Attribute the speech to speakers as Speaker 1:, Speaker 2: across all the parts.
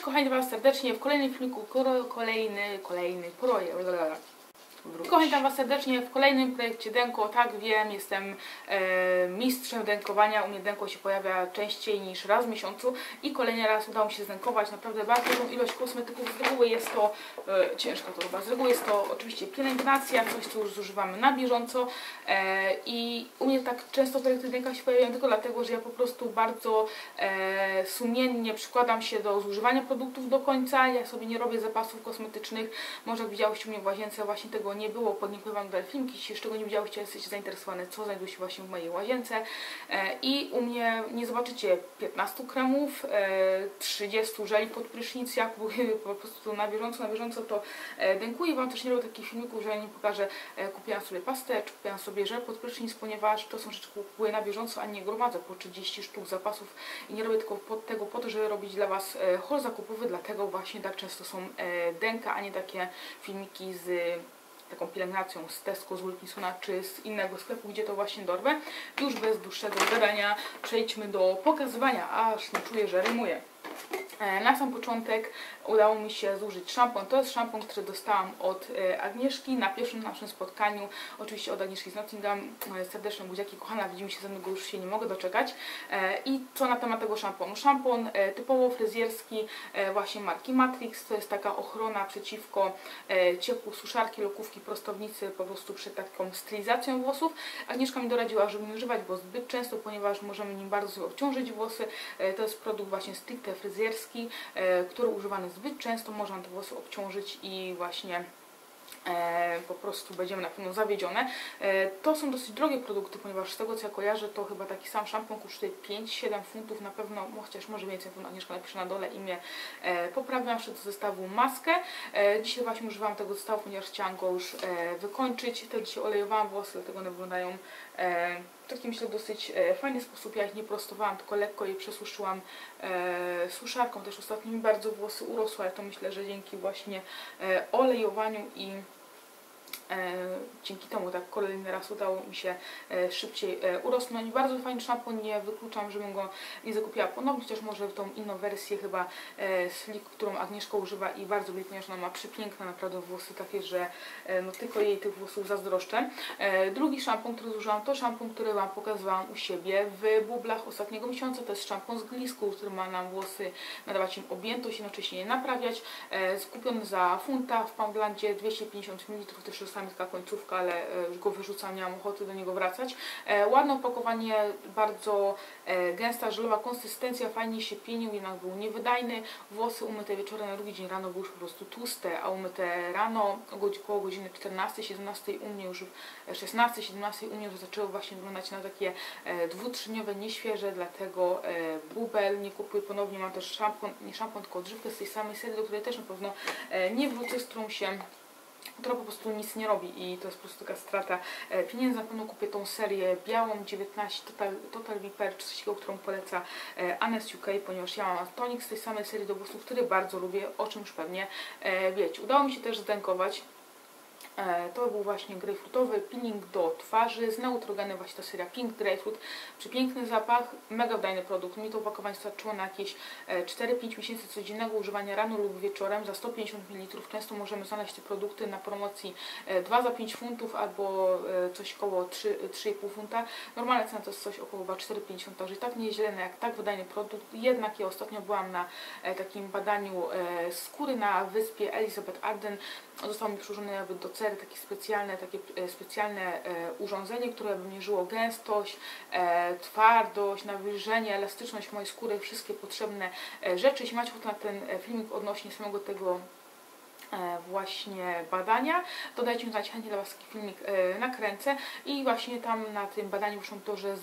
Speaker 1: Kochani Was serdecznie w kolejnym filmiku, Kochani Was serdecznie w kolejnym projekcie Denko. Tak, wiem, jestem mistrzem denkowania. U mnie denko się pojawia częściej niż raz w miesiącu i kolejny raz udało mi się zdenkować naprawdę bardzo dużą ilość kosmetyków. Z reguły jest to ciężka torba. Z reguły jest to oczywiście pielęgnacja, coś co już zużywamy na bieżąco i u mnie tak często projekty denka się pojawiają tylko dlatego, że ja po prostu bardzo sumiennie przykładam się do zużywania produktów do końca. Ja sobie nie robię zapasów kosmetycznych. Może jak widziałyście u mnie w łazience, właśnie tego nie było. Podlinkuję Wam dalej filmiki, jeśli jeszcze go nie widziałyście, jesteście zainteresowane, co znajduje się właśnie w mojej łazience. I u mnie nie zobaczycie 15 kremów, 30 żeli pod prysznic. Ja kupuję po prostu na bieżąco to denkuję. Wam też nie robię takich filmików, że ja nie pokażę, kupiłam sobie pastę, czy kupiłam sobie żel pod prysznic, ponieważ to są rzeczy, które kupuję na bieżąco, a nie gromadzę po 30 sztuk zapasów i nie robię tylko tego po to, żeby robić dla Was haul zakupowy, dlatego właśnie tak często są denka, a nie takie filmiki z taką pielęgnacją z Tesco, z Wilkinsona czy z innego sklepu, gdzie to właśnie dorwę. Już bez dłuższego gadania przejdźmy do pokazywania, aż nie czuję, że rymuję. Na sam początek udało mi się zużyć szampon. To jest szampon, który dostałam od Agnieszki na pierwszym naszym spotkaniu. Oczywiście od Agnieszki z Nottingham. Serdeczne buziaki, kochana, widzimy się ze mną, go już się nie mogę doczekać. I co na temat tego szamponu? Szampon typowo fryzjerski właśnie marki Matrix. To jest taka ochrona przeciwko ciepłu suszarki, lokówki, prostownicy, po prostu przed taką stylizacją włosów. Agnieszka mi doradziła, żeby nie używać go zbyt często, ponieważ możemy nim bardzo obciążyć włosy. To jest produkt właśnie stricte fryzjerski, który używany zbyt często może nam te włosy obciążyć i właśnie po prostu będziemy na pewno zawiedzione. To są dosyć drogie produkty, ponieważ z tego co ja kojarzę, to chyba taki sam szampon kosztuje 5-7 funtów na pewno, chociaż może więcej, Agnieszka napisze na dole i mnie poprawiam. Jeszcze do zestawu maskę. Dzisiaj właśnie używałam tego zestawu, ponieważ chciałam go już wykończyć. Też dzisiaj olejowałam włosy, dlatego one wyglądają w taki, myślę, dosyć fajny sposób. Ja ich nie prostowałam, tylko lekko je przesuszyłam suszarką. Też ostatnio mi bardzo włosy urosły, ale to myślę, że dzięki właśnie olejowaniu i dzięki temu tak kolejny raz udało mi się szybciej urosnąć. Bardzo fajny szampon, nie wykluczam, żebym go nie zakupiła ponownie, chociaż może tą inną wersję chyba Slick, którą Agnieszka używa i bardzo lubię, ponieważ ona ma przepiękne naprawdę włosy, takie, że no tylko jej tych włosów zazdroszczę. Drugi szampon, który zużyłam, to szampon, który Wam pokazywałam u siebie w bublach ostatniego miesiąca. To jest szampon z glisku, który ma nam włosy nadawać im objętość, jednocześnie je naprawiać. Kupiony za funta w Poundlandzie, 250 ml, też czasami taka końcówka, ale już go wyrzucam, nie mam ochoty do niego wracać. Ładne opakowanie, bardzo gęsta, żelowa konsystencja, fajnie się pienił, jednak był niewydajny. Włosy umyte wieczorem na drugi dzień rano były już po prostu tłuste, a umyte rano około godziny 14-17 u mnie już 16-17 u mnie już zaczęły właśnie wyglądać na takie dwutrzyniowe, nieświeże, dlatego bubel nie kupuję ponownie. Mam też szampon, nie szampon, tylko odżywkę z tej samej serii, do której też na pewno nie wrócę, z którą się która po prostu nic nie robi i to jest po prostu taka strata pieniędzy. Na pewno kupię tą serię białą 19 Total Repair, czy coś takiego, którą poleca Anes UK, ponieważ ja mam tonik z tej samej serii do włosów, który bardzo lubię, o czym już pewnie wiecie. Udało mi się też zdenkować. To był właśnie grejpfrutowy peeling do twarzy z Neutrogenem, właśnie ta seria Pink Grapefruit. Przepiękny zapach, mega wydajny produkt. Mi to opakowanie starczyło na jakieś 4-5 miesięcy codziennego używania rano lub wieczorem za 150 ml. Często możemy znaleźć te produkty na promocji 2 za 5 funtów albo coś około 3,5 funta. Normalna cena to jest coś około 4,50, także i tak nieźle, jak tak wydajny produkt. Jednak ja ostatnio byłam na takim badaniu skóry na wyspie Elizabeth Arden. Zostało mi przyłożone jakby do cery takie specjalne urządzenie, które by mierzyło gęstość, twardość, nawilżenie, elastyczność mojej skóry, wszystkie potrzebne rzeczy. Jeśli macie ochotę na ten filmik odnośnie samego tego właśnie badania, to dajcie mi znać, chętnie dla Was taki filmik nakręcę. I właśnie tam na tym badaniu wyszło to, że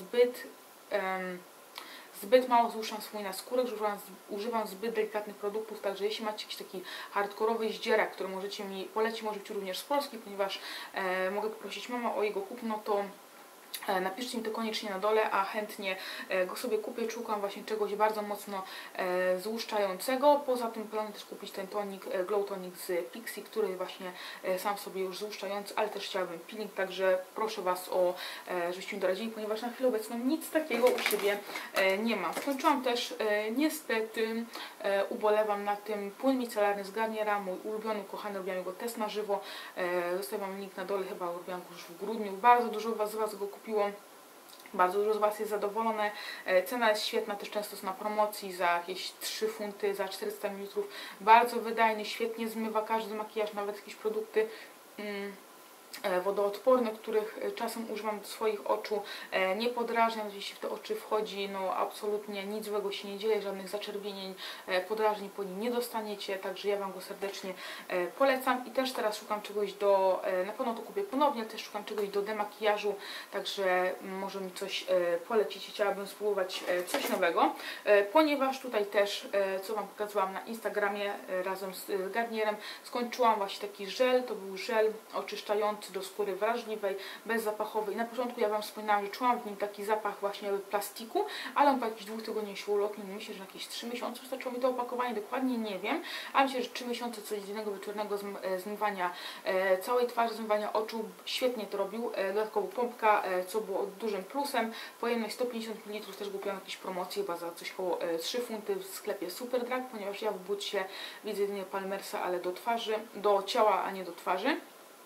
Speaker 1: zbyt mało złuszczam na skórę, że używam zbyt delikatnych produktów, także jeśli macie jakiś taki hardkorowy zdzierak, który możecie mi polecić, może być również z Polski, ponieważ mogę poprosić mamę o jego kupno, to Napiszcie mi to koniecznie na dole, a chętnie go sobie kupię. Szukam właśnie czegoś bardzo mocno złuszczającego. Poza tym planuję też kupić ten tonik, Glow Tonic z Pixi, który właśnie sam sobie już złuszczający, ale też chciałabym peeling, także proszę Was o, żebyście mi doradzili, ponieważ na chwilę obecną nic takiego u siebie nie mam. Skończyłam też, niestety, ubolewam na tym płyn micelarny z Garniera, mój ulubiony, kochany, robiłam jego test na żywo. Zostawiam link na dole, chyba robiłam go już w grudniu. Bardzo dużo z Was go kupiło. Bardzo dużo z Was jest zadowolone. Cena jest świetna, też często jest na promocji za jakieś 3 funty, za 400 ml. Bardzo wydajny, świetnie zmywa każdy makijaż, nawet jakieś produkty wodoodporne, których czasem używam do swoich oczu, nie podrażniam, jeśli w te oczy wchodzi, no absolutnie nic złego się nie dzieje, żadnych zaczerwienień, podrażnień po nim nie dostaniecie, także ja Wam go serdecznie polecam. I też teraz szukam czegoś do, na pewno to kupię ponownie, też szukam czegoś do demakijażu, także może mi coś polecić i chciałabym spróbować coś nowego, ponieważ tutaj też, co Wam pokazywałam na Instagramie razem z Garnierem, skończyłam właśnie taki żel, to był żel oczyszczający do skóry wrażliwej, bezzapachowej. Na początku ja Wam wspominałam, że czułam w nim taki zapach właśnie plastiku, ale on po jakichś 2 tygodniach się ulotnił. Myślę, że na jakieś 3 miesiące wystarczyło mi to opakowanie, dokładnie nie wiem, ale myślę, że 3 miesiące codziennego wieczornego zmywania całej twarzy, zmywania oczu, świetnie to robił. Dodatkowo pompka, co było dużym plusem. Pojemność 150 ml, też kupiłam jakieś promocje, chyba za coś koło 3 funty w sklepie Superdrag, ponieważ ja w bucie widzę jedynie Palmersa, ale do twarzy, do ciała, a nie do twarzy.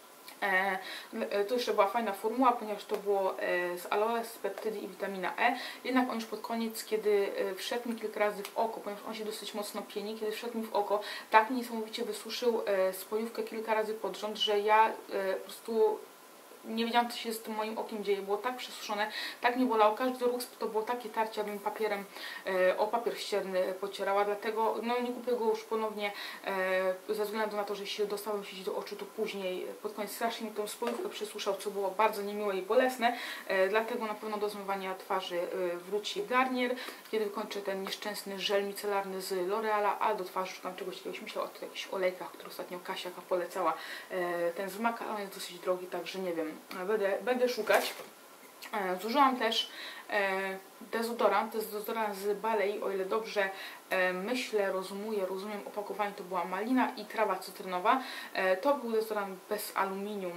Speaker 1: To jeszcze była fajna formuła, ponieważ to było z aloe, z peptydy i witamina E. Jednak on już pod koniec, kiedy wszedł mi kilka razy w oko, ponieważ on się dosyć mocno pieni, kiedy wszedł mi w oko, tak niesamowicie wysuszył spojówkę kilka razy pod rząd, że ja po prostu nie wiedziałam, co się z tym moim okiem dzieje. Było tak przesuszone, tak mnie bolało. Każdy ruch to było takie tarcie, abym papierem o papier ścierny pocierała. Dlatego no, nie kupię go już ponownie ze względu na to, że jeśli dostałem się do oczu, to później pod koniec strasznie mi tą spojówkę przesuszał, co było bardzo niemiłe i bolesne. Dlatego na pewno do zmywania twarzy wróci Garnier, kiedy wykończę ten nieszczęsny żel micelarny z L'Oreala, a do twarzy szukam czegoś takiego. Myślę o jakichś olejkach, które ostatnio Kasia polecała. Ten zmak, ale on jest dosyć drogi, także nie wiem. Będę szukać. Zużyłam też dezodorant. To jest dezodorant z Balei, o ile dobrze myślę, rozumiem opakowanie, to była malina i trawa cytrynowa. To był dezodorant bez aluminium,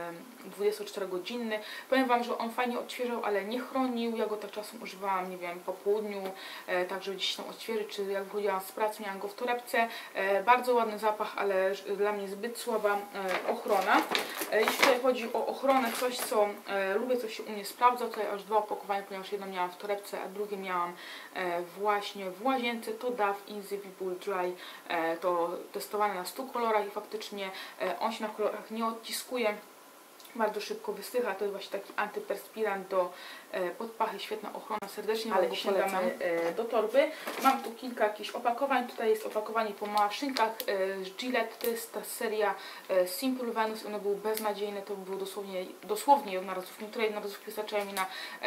Speaker 1: 24-godzinny. Powiem Wam, że on fajnie odświeżał, ale nie chronił. Ja go tak czasem używałam, nie wiem, po południu, tak żeby gdzieś tam odświeżyć, czy jak wychodziłam z pracy, miałam go w torebce. Bardzo ładny zapach, ale dla mnie zbyt słaba ochrona. Jeśli tutaj chodzi o ochronę, coś co lubię, co się u mnie sprawdza, tutaj aż 2 opakowania, ponieważ jedno miałam w torebce, a drugie miałam właśnie w łazience. To Dove Invisible Dry, to testowane na 100 kolorach i faktycznie on się na kolorach nie odciskuje. Bardzo szybko wystycha, to jest właśnie taki antyperspirant do podpachy, świetna ochrona, serdecznie Wam go polecam do torby. Mam tu kilka jakichś opakowań, tutaj jest opakowanie po maszynkach z Gillette, to jest ta seria Simple Venus, one były beznadziejne, to było dosłownie jednorazówki, niektóre jednorazówki wystarczają mi na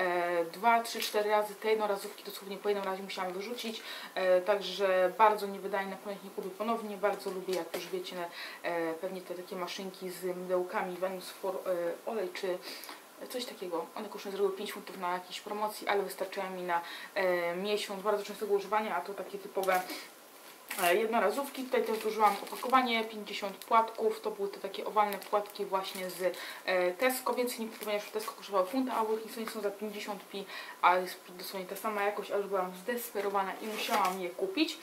Speaker 1: 2, 3, 4 razy, te jednorazówki dosłownie po jednym razie musiałam wyrzucić, także bardzo niewydajne, ponieważ nie kupię ponownie, bardzo lubię, jak już wiecie, pewnie te takie maszynki z mydełkami Venus for olej czy coś takiego. One kosztują z reguły 5 funtów na jakiejś promocji, ale wystarczają mi na miesiąc bardzo częstego używania, a to takie typowe jednorazówki. Tutaj też zużyłam opakowanie 50 płatków, to były te takie owalne płatki właśnie z Tesco, więc nie, ponieważ w Tesco kosztowały funta, a w Wilkinsonie są za 50p, a jest dosłownie ta sama jakość, a już byłam zdesperowana i musiałam je kupić.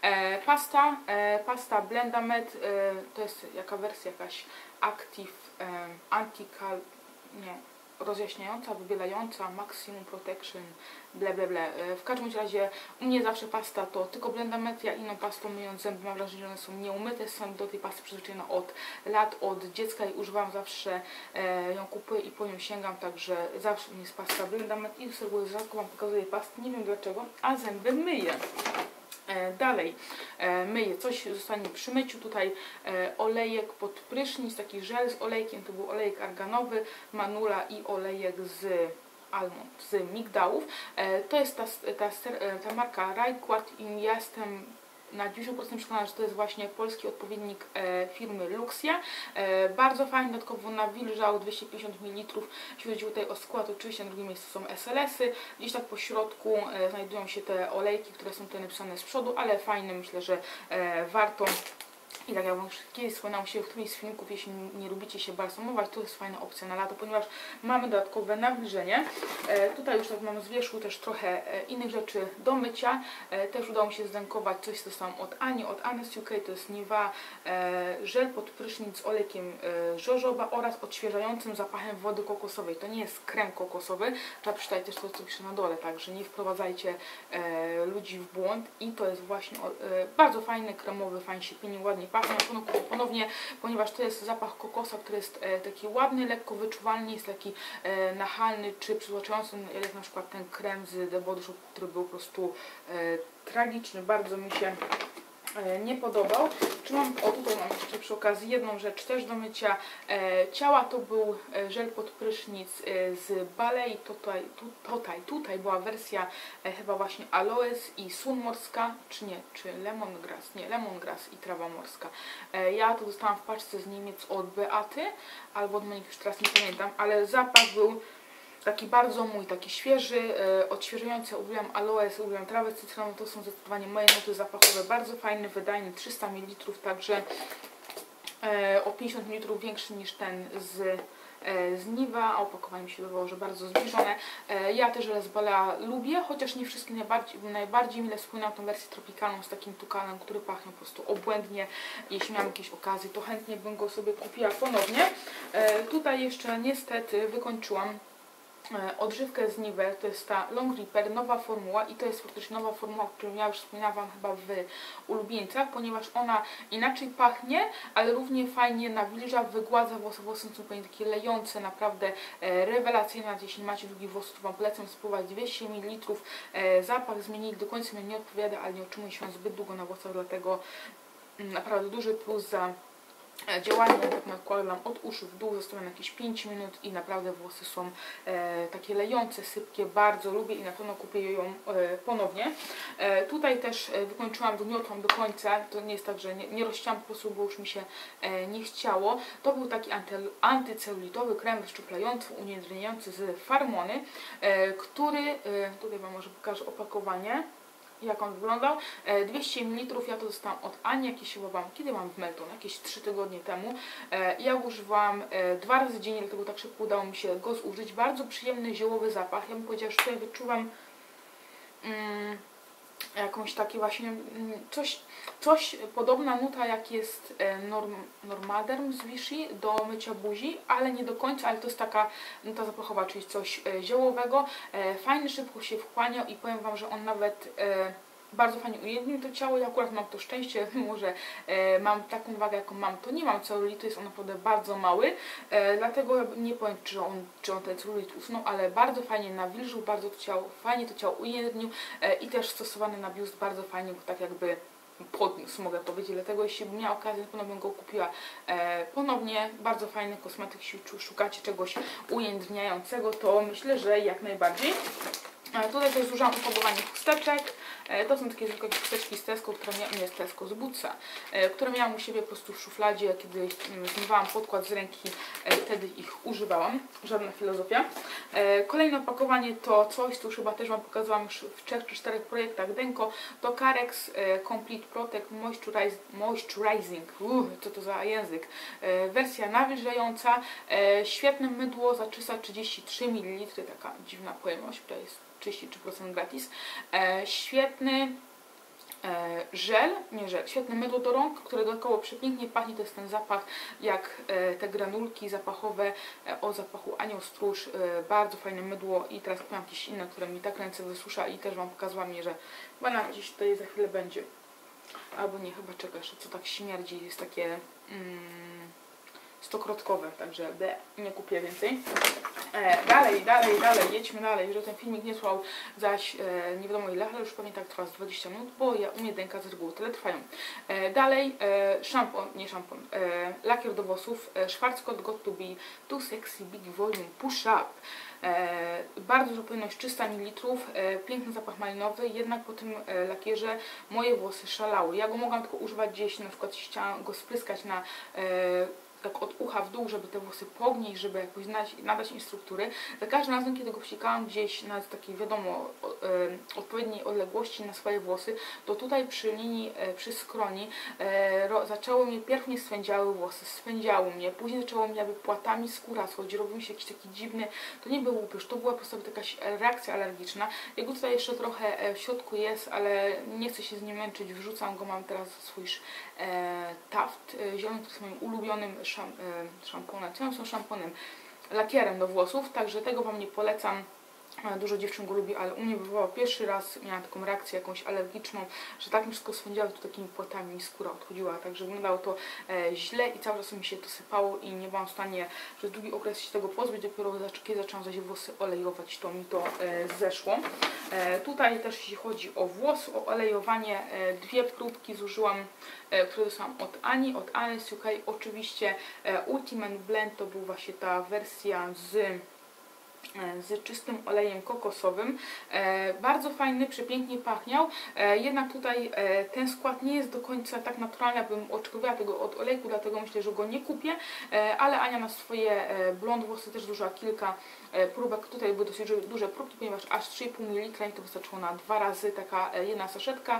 Speaker 1: Pasta Blendamed, to jest jaka wersja, jakaś Active Anti-Cal, nie, rozjaśniająca, wybielająca, Maximum Protection, ble ble ble. W każdym razie u mnie zawsze pasta to tylko Blendamed, ja inną pastą myjąc zęby mam wrażenie, że one są nieumyte, są do tej pasty przyzwyczajona od lat, od dziecka i używam zawsze, ją kupuję i po nią sięgam, także zawsze u mnie jest pasta Blendamed i z reguły rzadko Wam pokazuję pasty, nie wiem dlaczego, a zęby myję. Dalej myję, coś zostanie przy myciu, tutaj olejek pod prysznic, taki żel z olejkiem, to był olejek arganowy, manula i olejek z almond, z migdałów. To jest ta marka Raikkoard i ja jestem na 90% przekonana, że to jest właśnie polski odpowiednik firmy Luxia. Bardzo fajny, dodatkowo nawilżał 250 ml. Jeśli chodzi tutaj o skład, oczywiście na drugim miejscu są SLS-y. Gdzieś tak po środku znajdują się te olejki, które są tutaj napisane z przodu, ale fajne, myślę, że warto. I tak jak już kiedyś wspominałam się w którymś z filmików, jeśli nie lubicie się balsamować, to jest fajna opcja na lato, ponieważ mamy dodatkowe nawilżenie. Tutaj już tak mam z wierzchu też trochę innych rzeczy do mycia. Też udało mi się zdękować coś, co dostałam od Ani, od Annes UK, to jest Nivea żel pod prysznic z olejkiem jojoba oraz odświeżającym zapachem wody kokosowej. To nie jest krem kokosowy, trzeba przeczytać też to, co pisze na dole, także nie wprowadzajcie ludzi w błąd. I to jest właśnie bardzo fajny, kremowy, fajnie się pieni, ładnie pachnie. Ponownie, ponieważ to jest zapach kokosa, który jest taki ładny, lekko wyczuwalny, jest taki nachalny czy przytłaczający, jak na przykład ten krem z The Body Shop, który był po prostu tragiczny, bardzo mi się nie podobał. Czy mam, o tutaj mam jeszcze przy okazji jedną rzecz też do mycia ciała, to był żel pod prysznic z Balei, tutaj była wersja chyba właśnie aloes i słon morska, czy nie, czy lemongrass, nie, lemongrass i trawa morska. Ja to dostałam w paczce z Niemiec od Beaty, albo od Moniki, już teraz nie pamiętam, ale zapach był taki bardzo mój, taki świeży, odświeżający. Uwielbiam aloes, uwielbiam trawę cytrynową, to są zdecydowanie moje nuty zapachowe, bardzo fajny, wydajny, 300 ml, także o 50 ml większy niż ten z Nivea, a opakowanie mi się wydawało, że bardzo zbliżone. Ja też żel z Balea lubię, chociaż nie wszystkie najbardziej mile wspominam tą wersję tropikalną z takim tukanem, który pachnie po prostu obłędnie. Jeśli miałam jakieś okazje, to chętnie bym go sobie kupiła ponownie. Tutaj jeszcze niestety wykończyłam odżywkę z Nivea, to jest ta Long Repair, nowa formuła i to jest faktycznie nowa formuła, o której ja już wspominałam chyba w ulubieńcach, ponieważ ona inaczej pachnie, ale równie fajnie nawilża, wygładza włosy. Włosy są takie lejące, naprawdę rewelacyjne. Jeśli macie długi włos, to Wam polecam spróbować 200 ml. Zapach zmienili, do końca mnie nie odpowiada, ale nie utrzymuje się zbyt długo na włosach, dlatego naprawdę duży plus za działanie. Tak nakładam od uszu w dół, zostawiam jakieś 5 minut i naprawdę włosy są takie lejące, sypkie, bardzo lubię i na pewno kupię ją ponownie. Tutaj też wykończyłam, dogniotłam do końca, to nie jest tak, że nie rozcięłam po prostu, bo już mi się nie chciało. To był taki antycelulitowy krem wyszczuplający, uniedrniający z Farmony, który, tutaj Wam może pokażę opakowanie, jak on wyglądał. 200 ml, ja to dostałam od Ani, jakieś chyba mam, kiedy mam w Melton, jakieś 3 tygodnie temu. Ja używam 2 razy dziennie, dlatego tak szybko udało mi się go zużyć. Bardzo przyjemny, ziołowy zapach. Ja bym powiedziała, że tutaj wyczuwam jakąś takie właśnie coś podobna nuta jak jest Normaderm z Vichy do mycia buzi, ale nie do końca, ale to jest taka nuta zapachowa, czyli coś ziołowego. Fajny, szybko się wchłania i powiem Wam, że on nawet bardzo fajnie ujędrnił to ciało. Ja akurat mam to szczęście, mimo że mam taką wagę, jaką mam, to nie mam celulitu, jest on naprawdę bardzo mały, dlatego nie powiem, czy on ten celulit usunął, ale bardzo fajnie nawilżył, bardzo fajnie to ciało ujędrnił i też stosowany na biust bardzo fajnie go tak jakby podniósł, mogę powiedzieć, dlatego jeśli bym miała okazję, na pewno bym go kupiła ponownie. Bardzo fajny kosmetyk, jeśli szukacie czegoś ujędrniającego, to myślę, że jak najbardziej. Tutaj też zużyłam opakowanie chusteczek. To są takie zwykłe chusteczki z Tesco, z Bootsa, które miałam u siebie po prostu w szufladzie, kiedy zmywałam podkład z ręki, wtedy ich używałam. Żadna filozofia. Kolejne opakowanie to coś, co już chyba też Wam pokazałam już w 3 czy 4 projektach Denko. To Carex Complete Protect Moisturizing. Co to za język? Wersja nawilżająca. Świetne mydło za 333 ml. Taka dziwna pojemność, która jest 33% gratis. Świetny świetne mydło do rąk, które dodatkowo przepięknie pachnie. To jest ten zapach jak te granulki zapachowe o zapachu anioł stróż. Bardzo fajne mydło i teraz mam jakieś inne, które mi tak ręce wysusza i też Wam pokazałam je, że chyba gdzieś tutaj za chwilę będzie. Albo nie, chyba czeka jeszcze, co tak śmierdzi, jest takie stokrotkowe, także nie kupię więcej. Dalej, jedźmy dalej, że ten filmik nie trwał zaś nie wiadomo ile, ale już pewnie tak trwa z 20 minut, bo u mnie denka z reguły tyle trwają. Dalej, lakier do włosów, Schwarzkopf Got to Be Too Sexy Big Volume Push Up. Bardzo duża pojemność, 300 ml, piękny zapach malinowy, jednak po tym lakierze moje włosy szalały. Ja go mogłam tylko używać gdzieś, na przykład chciałam go spryskać na tak od ucha w dół, żeby te włosy pognieść, żeby jakoś nadać im struktury. Za każdym razem, kiedy go psikałam gdzieś na takiej, wiadomo, odpowiedniej odległości na swoje włosy, to tutaj przy linii, przy skroni zaczęło mnie, pierw mnie swędziały włosy, swędziało mnie, później zaczęło mnie jakby płatami skóra schodzić, robił mi się jakiś taki dziwny, to nie był łupież, to była po prostu jakaś reakcja alergiczna. Jego tutaj jeszcze trochę w środku jest, ale nie chcę się z nim męczyć, wrzucam go, mam teraz swój Taft zielony, który jest moim ulubionym szamponem, lakierem do włosów, także tego Wam nie polecam. Dużo dziewczyn go lubi, ale u mnie wywołało pierwszy raz, miałam taką reakcję jakąś alergiczną, że tak mi wszystko swędziało, tu takimi płatami mi skóra odchodziła, także wyglądało to źle i cały czas mi się to sypało i nie byłam w stanie przez długi okres się tego pozbyć. Dopiero kiedy zaczęłam zaś włosy olejować, to mi to zeszło. Tutaj też jeśli chodzi o włos, o olejowanie, dwie próbki zużyłam, które dostałam od Ani, od Anne z UK. Oczywiście Ultimate Blend to był właśnie ta wersja z czystym olejem kokosowym. Bardzo fajny, przepięknie pachniał, jednak tutaj ten skład nie jest do końca tak naturalny, jakbym oczekiwała tego od olejku, dlatego myślę, że go nie kupię, ale Ania na swoje blond włosy też zużyła kilka próbek. Tutaj były dosyć duże próbki, ponieważ aż 3,5 ml i to wystarczyło na 2 razy, taka jedna saszetka.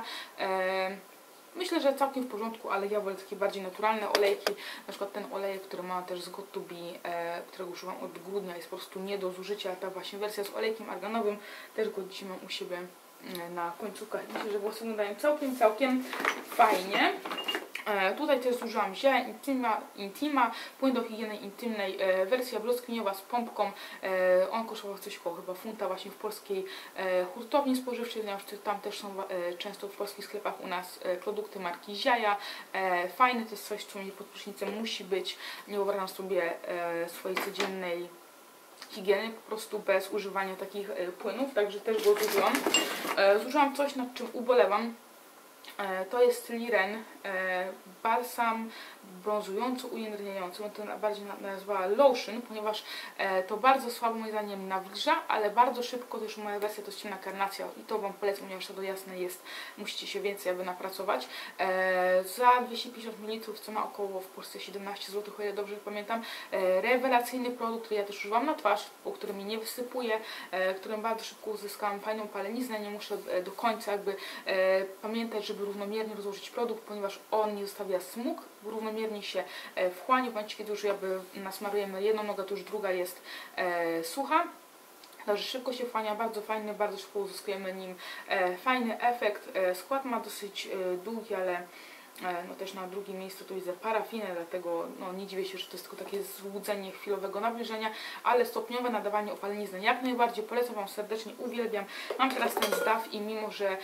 Speaker 1: Myślę, że całkiem w porządku, ale ja wolę takie bardziej naturalne olejki. Na przykład ten olejek, który mam też z Got2b, którego używam od grudnia, jest po prostu nie do zużycia. Ta właśnie wersja z olejkiem arganowym, też go dzisiaj mam u siebie na końcówkach. Myślę, że włosy wyglądają całkiem fajnie. Tutaj też zużyłam ziele Intima, płyn do higieny intymnej, wersja brzoskwiniowa z pompką. On kosztował coś koło chyba funta właśnie w polskiej hurtowni spożywczej, ponieważ tam też są często w polskich sklepach u nas produkty marki Ziaja. Fajne, to jest coś, co mnie pod prysznicem musi być. Nie wyobrażam sobie swojej codziennej higieny po prostu bez używania takich płynów, także też go zużyłam. Zużyłam coś, nad czym ubolewam. To jest Liren balsam brązująco ujędrniający, to bardziej nazwała lotion, ponieważ to bardzo słabo moim zdaniem nawilża, ale bardzo szybko, też moja wersja to jest ciemna karnacja i to Wam polecam, ponieważ to jasne jest, musicie się więcej jakby napracować. Za 250 ml, co ma około w Polsce 17 zł, o ile dobrze pamiętam. Rewelacyjny produkt, który ja też używam na twarz, po którym mi nie wysypuje, którym bardzo szybko uzyskałam fajną paleniznę, nie muszę do końca jakby pamiętać, żeby równomiernie rozłożyć produkt, ponieważ on nie zostawia smug, równomiernie się wchłania. W momencie, kiedy już jakby nasmarujemy na jedną nogę, to już druga jest sucha. Także szybko się wchłania, bardzo fajny, bardzo szybko uzyskujemy nim fajny efekt. Skład ma dosyć długi, ale no też na drugim miejscu tu widzę parafinę, dlatego no, nie dziwię się, że to jest tylko takie złudzenie chwilowego nawilżenia, ale stopniowe nadawanie opalenizny jak najbardziej polecam Wam serdecznie, uwielbiam. Mam teraz ten zdaw i mimo, że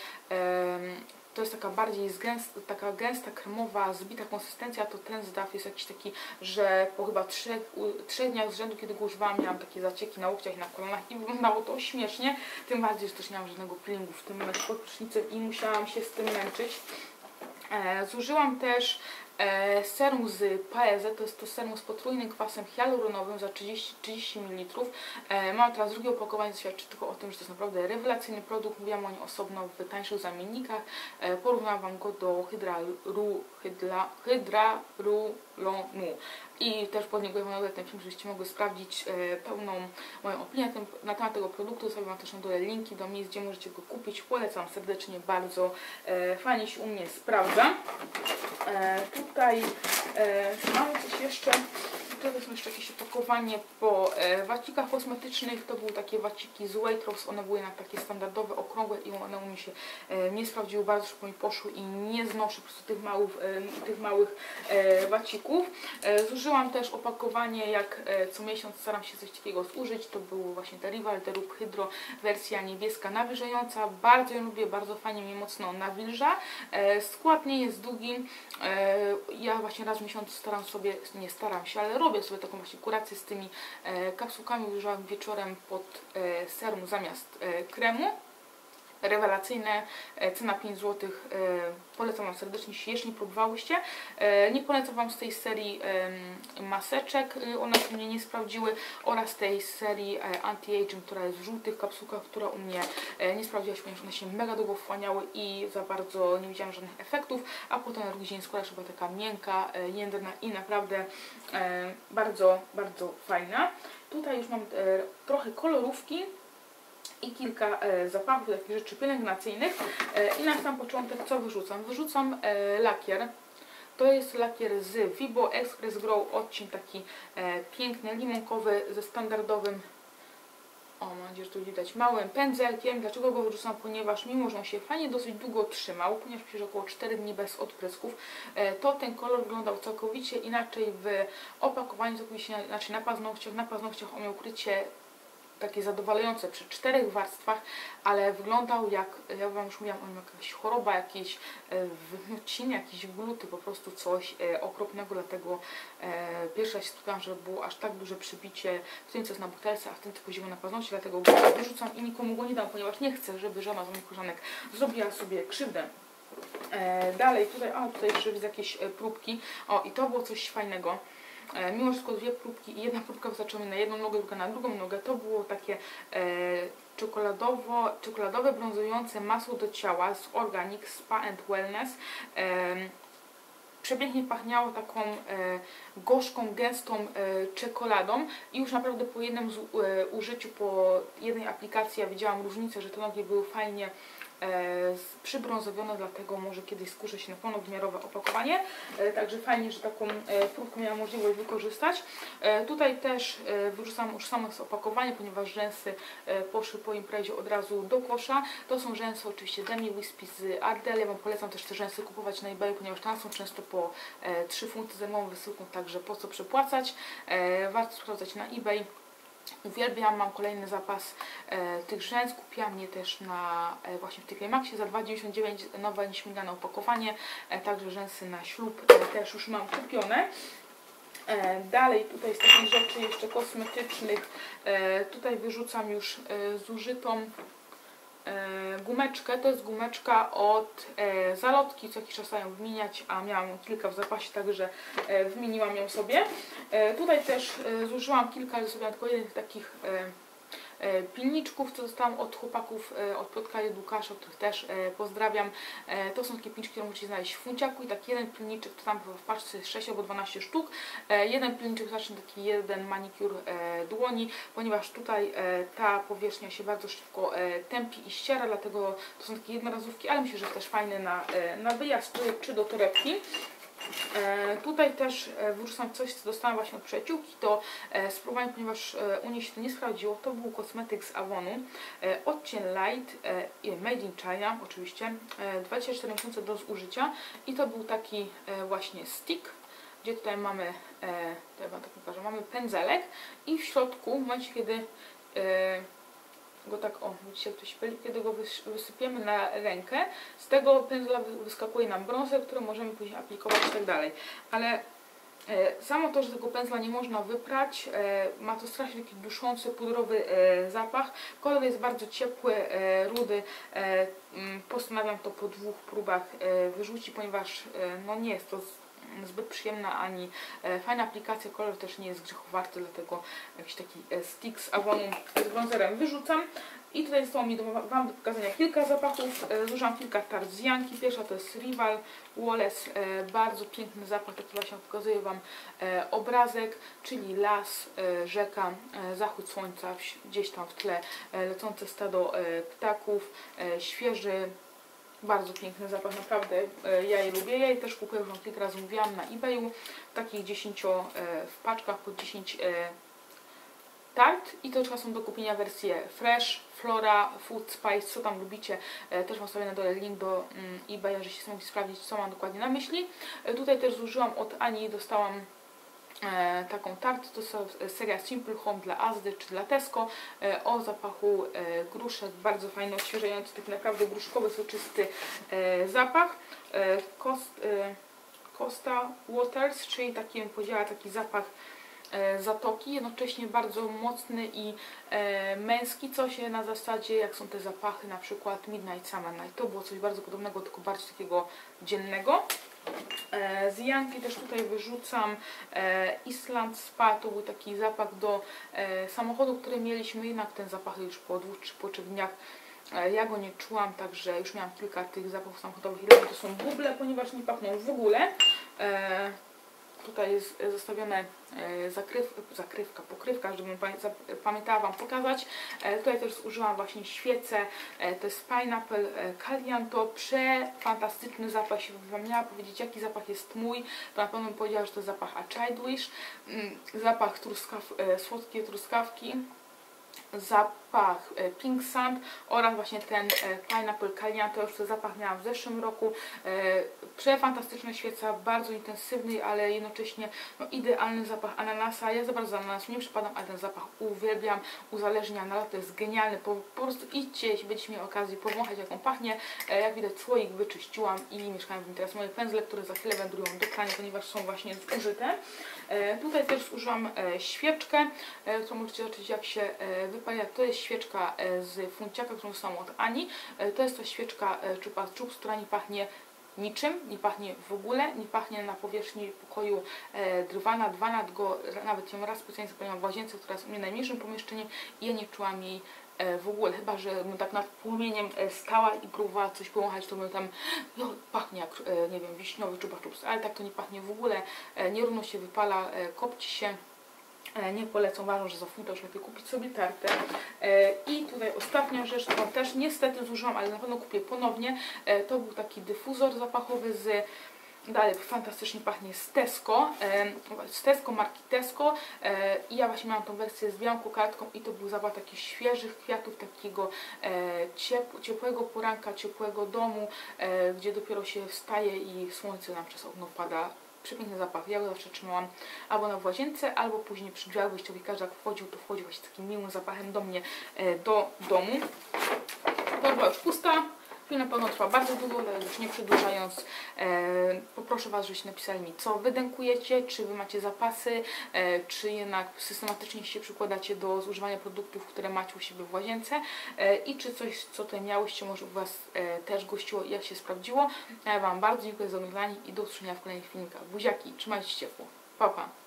Speaker 1: to jest taka bardziej taka gęsta, kremowa, zbita konsystencja, to ten zdaw jest jakiś taki, że po chyba 3 dniach z rzędu, kiedy go używałam, miałam takie zacieki na łokciach i na kolanach i wyglądało to śmiesznie, tym bardziej, że też nie mam żadnego peelingu w tym momencie pod prysznicem i musiałam się z tym męczyć. Zużyłam też serum z Paese, to jest to serum z potrójnym kwasem hialuronowym za 30 ml. Mam teraz drugie opakowanie, świadczy tylko o tym, że to jest naprawdę rewelacyjny produkt. Mówiłam o nim osobno w tańszych zamiennikach. Porównałam Wam go do Hydraluronu. I też podlinkuję ten film, żebyście mogły sprawdzić pełną moją opinię na temat tego produktu. Zostawiam Wam też na dole linki do miejsc, gdzie możecie go kupić. Polecam serdecznie, bardzo fajnie się u mnie sprawdza. Tutaj mamy coś jeszcze. Tutaj są jeszcze jakieś opakowanie po wacikach kosmetycznych. To były takie waciki z Waitrose. One były na takie standardowe, okrągłe i one u mnie się nie sprawdziły. Bardzo szybko mi poszły i nie znoszę po prostu tych małych wacików. Zużyłam też opakowanie, jak co miesiąc staram się coś takiego zużyć. To był właśnie te Rival The Rub Hydro, wersja niebieska nawilżająca. Bardzo ją lubię, bardzo fajnie mnie mocno nawilża. Skład nie jest długi. Ja właśnie raz w miesiącu nie staram się, ale robię sobie taką właśnie kurację z tymi kapsułkami. Używam wieczorem pod serum zamiast kremu. rewelacyjne, cena 5 zł, polecam Wam serdecznie, jeśli jeszcze nie próbowałyście. Nie polecam Wam z tej serii maseczek, one się mnie nie sprawdziły, oraz tej serii anti-aging, która jest w żółtych kapsułkach, która u mnie nie sprawdziła się, ponieważ one się mega długo wchłaniały i za bardzo nie widziałam żadnych efektów, a potem na drugi dzień skóra była taka miękka, jędrna i naprawdę bardzo, bardzo fajna. Tutaj już mam trochę kolorówki i kilka zapachów, takich rzeczy pielęgnacyjnych. I na sam początek co wyrzucam? Wyrzucam lakier. To jest lakier z Vibo Express Grow, odcień taki piękny, limonkowy, ze standardowym, mam nadzieję, że tu widać, małym pędzelkiem. Dlaczego go wyrzucam? Ponieważ mimo, że on się fajnie dosyć długo trzymał, ponieważ przecież około 4 dni bez odprysków, to ten kolor wyglądał całkowicie inaczej w opakowaniu, całkowicie inaczej na paznokciach. Na paznokciach on miał ukrycie takie zadowalające przy 4 warstwach, ale wyglądał jak, ja Wam już mówiłam, on miał jakaś choroba, jakieś wymociny, jakieś gluty, po prostu coś okropnego, dlatego pierwszy raz się spotkałam, że było aż tak duże przybicie w tym, co jest na butelce, a w tym, co poziomie na paznokcie, dlatego go wyrzucam i nikomu go nie dam, ponieważ nie chcę, żeby żadna z moich koleżanek zrobiła sobie krzywdę. Dalej, tutaj jeszcze widzę jakieś próbki, i to było coś fajnego. Mimo wszystko 2 próbki i 1 próbka wystarczyła mi na jedną nogę, druga na drugą nogę. To było takie czekoladowe brązujące masło do ciała z Organic Spa and Wellness. Przepięknie pachniało taką gorzką, gęstą czekoladą i już naprawdę po jednym użyciu, po jednej aplikacji ja widziałam różnicę, że te nogi były fajnie przybrązowione, dlatego może kiedyś skuszę się na pełnowymiarowe opakowanie. Także fajnie, że taką próbkę miałam możliwość wykorzystać. Tutaj też wyrzucam już samo opakowanie, ponieważ rzęsy poszły po imprezie od razu do kosza. To są rzęsy oczywiście Demi Wispy z Ardell. Ja Wam polecam też te rzęsy kupować na eBayu, ponieważ tam są często po 3 funty z darmową wysyłką, także po co przepłacać. Warto sprawdzać na eBay. Uwielbiam, mam kolejny zapas tych rzęs, kupiłam je też na właśnie w TK Maxie za 2,99, nowe nieśmigane opakowanie, także rzęsy na ślub też już mam kupione. Dalej tutaj z takich rzeczy jeszcze kosmetycznych, tutaj wyrzucam już zużytą gumeczkę. To jest gumeczka od Zalotki, co jakiś czas ją wymieniać, a miałam kilka w zapasie, także wymieniłam ją sobie. Tutaj też zużyłam kilka, ale sobie tylko jeden takich pilniczków, co dostałam od chłopaków od Piotrka i Łukasza, których też pozdrawiam. To są takie pilniczki, które musicie znaleźć w Funciaku i taki jeden pilniczek, to tam w paczce jest 6 albo 12 sztuk. Jeden pilniczek zacznie taki jeden manikur dłoni, ponieważ tutaj ta powierzchnia się bardzo szybko tępi i ściera, dlatego to są takie jednorazówki, ale myślę, że też fajne na wyjazd czy do torebki. Tutaj też wyrzucam coś, co dostałam właśnie od przyjaciółki do spróbowania, ponieważ u niej się to nie sprawdziło. To był kosmetyk z Avonu, odcień Light, Made in China oczywiście, 24 miesiące do zużycia i to był taki właśnie stick, gdzie tutaj mamy, to ja Wam tak pokażę, mamy pędzelek i w środku, w momencie kiedy go tak, widzicie jak to się pyli, kiedy go wysypiemy na rękę, z tego pędzla wyskakuje nam brązer, który możemy później aplikować i tak dalej. Ale samo to, że tego pędzla nie można wyprać, ma to strasznie taki duszący, pudrowy zapach. Kolor jest bardzo ciepły, rudy. Postanawiam to po 2 próbach wyrzucić, ponieważ no nie jest to zbyt przyjemna ani fajna aplikacja, kolor też nie jest grzechowarty, dlatego jakiś taki stick z Avonu z bronzerem wyrzucam. I tutaj zostało mi Wam do pokazania kilka zapachów. Zużyłam kilka tart z Janki. Pierwsza to jest Rival Wallace, bardzo piękny zapach, taki właśnie pokazuję Wam obrazek, czyli las, rzeka, zachód słońca, gdzieś tam w tle lecące stado ptaków, świeży, bardzo piękny zapach, naprawdę ja je lubię. Ja je też kupuję, już kilka razy mówiłam, na eBayu, w takich 10 w paczkach po 10 tart i to są do kupienia wersje Fresh, Flora, Food Spice, co tam lubicie. Też Wam sobie na dole link do eBaya, żebyście mogli sprawdzić, co mam dokładnie na myśli. Tutaj też zużyłam od Ani, dostałam taką tartę, to jest seria Simple Home dla Asdy czy dla Tesco, o zapachu gruszek, bardzo fajny, odświeżający, taki naprawdę gruszkowy, soczysty zapach. Costa Waters, czyli taki, bym powiedziała, taki zapach zatoki, jednocześnie bardzo mocny i męski, coś na zasadzie jak są te zapachy, na przykład Midnight Summer Night. To było coś bardzo podobnego, tylko bardziej takiego dziennego. Z Janki też tutaj wyrzucam Island Spa, to był taki zapach do samochodu, który mieliśmy, jednak ten zapach już po 2 czy po 3 dniach ja go nie czułam, także już miałam kilka tych zapachów samochodowych i dla mnie to są buble, ponieważ nie pachną w ogóle. Tutaj jest zostawione pokrywka, żebym pamiętała Wam pokazać. Tutaj też zużyłam właśnie świecę, to jest Pineapple Kalian, to przefantastyczny zapach. Jeśli Wam miała powiedzieć, jaki zapach jest mój, to na pewno bym powiedziała, że to jest zapach A Child Wish, zapach słodkie truskawki, zapach Pink Sand oraz właśnie ten Pineapple Kalian, to już ten zapach miałam w zeszłym roku. Przefantastyczna świeca, bardzo intensywny, ale jednocześnie no, idealny zapach ananasa. Ja za bardzo ananasu nie przypadam, ale ten zapach uwielbiam, uzależnia na to jest genialny. Po prostu idźcie, jeśli będziecie mieli okazję powąchać, jak on pachnie. Jak widać, słoik wyczyściłam i mieszkam w nim teraz moje pędzle, które za chwilę wędrują do prania, ponieważ są właśnie zużyte. Tutaj też użyłam świeczkę, którą możecie zobaczyć, jak się wypala. To jest świeczka z funciaka, którą dostałam od Ani. To jest to świeczka Chupa Chups, która nie pachnie niczym, nie pachnie w ogóle, nie pachnie na powierzchni pokoju drwana. Dwana go nawet ją raz specjalnie zapaliłam w łazience, która jest u mnie najmniejszym pomieszczeniem i ja nie czułam jej w ogóle, chyba że bym tak nad płomieniem stała i próbowała coś powąchać, to bym tam pachnie jak, nie wiem, wiśniowy Chupa Chups, ale tak to nie pachnie w ogóle, nierówno się wypala, kopci się. Nie polecam, uważam, że za funtę już lepiej kupić sobie tartę. I tutaj ostatnia rzecz, którą też niestety zużyłam, ale na pewno kupię ponownie. To był taki dyfuzor zapachowy z... Dalej fantastycznie pachnie z Tesco, marki Tesco. I ja właśnie miałam tą wersję z białą kokardką i to był zapach takich świeżych kwiatów, takiego ciepłego poranka, ciepłego domu, gdzie dopiero się wstaje i słońce nam przez okno pada. Przepiękny zapach. Ja go zawsze trzymałam albo na łazience, albo później przy drzwiach wyjściowych. Każdy jak wchodził, to wchodził właśnie takim miłym zapachem do mnie, do domu. Torba już pusta. Film na pewno trwa bardzo długo, ale już nie przedłużając, poproszę Was, żebyście napisali mi, co Wy dękujecie, czy Wy macie zapasy, czy jednak systematycznie się przykładacie do zużywania produktów, które macie u siebie w łazience i czy coś, co tutaj miałyście, może u Was też gościło i jak się sprawdziło. Ja Wam bardzo dziękuję za oglądanie i do usłyszenia w kolejnych filmikach. Buziaki, trzymajcie się ciepło. Pa, pa.